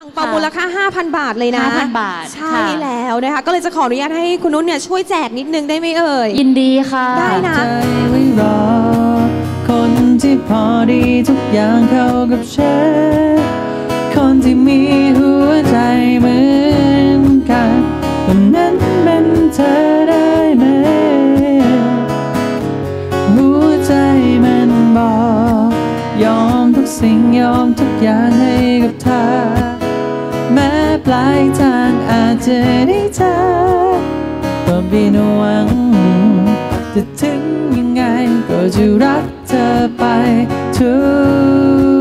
ปองมูลค่า 5,000 บาทเลยนะ 5,000 บาทใช่แล้วนะคะก็เลยจะขออนุญาตให้คุณนุ่นเนี่ยช่วยแจกนิดนึงได้ไหมเอ่ยยินดีค่ะได้นะใจไว้รอคนที่พอดีทุกอย่างเข้ากับฉันคนที่มีหัวใจเหมือนกันคนนั้นเป็นเธอได้ไหมหัวใจมันบอกยอมทุกสิ่งยอมทุกอย่างให้กับเธอแม้ปลายทางอาจจะได้เจอก็มีหวังจะถึงยังไงก็จะรักเธอไปทุก